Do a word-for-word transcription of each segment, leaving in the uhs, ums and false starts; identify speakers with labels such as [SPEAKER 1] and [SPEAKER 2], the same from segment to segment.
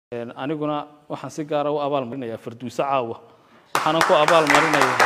[SPEAKER 1] aniguna waxaan si gaar ah u abaal marinayaa Farduusa Caawa waxaan ku abaal marinayaa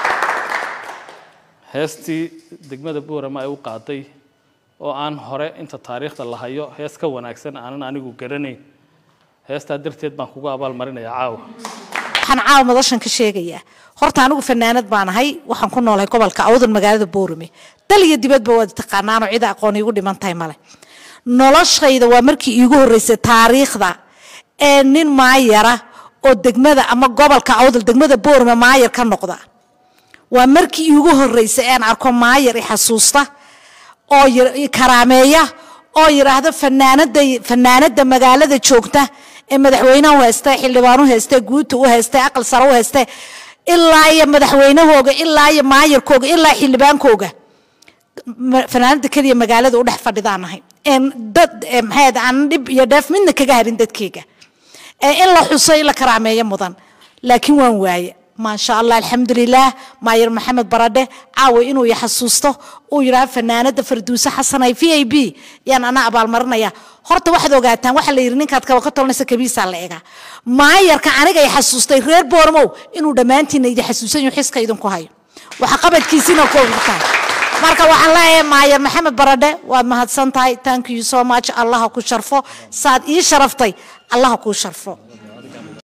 [SPEAKER 1] heestii degmada Boorama ay u qaaday oo aan hore inta taariikhda la hayo hees ka wanaagsan aanan anigu garanayn heestaa darteed baan kugu abaal marinayaa Caawa
[SPEAKER 2] waxaan Caawa madashan ka sheegayaa horta anigu fanaanad baan ahay waxaan ku noolahay gobolka Awdal magaalada Boorame dal iyo dibadba wada taqaanaan oo cid aqoon igu dhimantahay male noloshayda waa markii iigu horeysay taariikhda ee nin maayara oo degmada ama gobolka Awdal degmada Boorama maayar ka noqda waa markii iigu horeysay aan arko maayar i xasuusta oo karaameeya oo yiraahdo fanaanada fanaanada magaalada joogta ee madaxweynaha heestay xildhibaanu heestay guud u heestay aqal sare u heestay ilaa iyo madaxweynahooga ilaa iyo maayarkooga ilaa xildhibaankooga fanaanada kaliya magaalada u dhex fadhidaanahay in dad maxay aan dib iyo dheef midna kaga harin dadkayga ee in la xusay la karaameeyo mudan laakiin waan waaye ما شاء الله الحمد لله ماير محمد برده عاوي إنه يحسسته ويرى فنانة فردوسة حسنة في أي بي يعني أنا أبغى المرنية هرت واحد وقعتان واحد اللي يرنين كات كوقت طول ناس كبير على إيجا ماير كأنا جاي يحسسته غير بورمو إنه دمانتي نيجي يحسسني يحس كيدون كهاي وحقبت كيسينا كوقتان marka waxaan leeyahay maayar maxamed barade waa mahadsantahay thank you so much allah ku sharfo saad ii sharaftay allah ku sharfo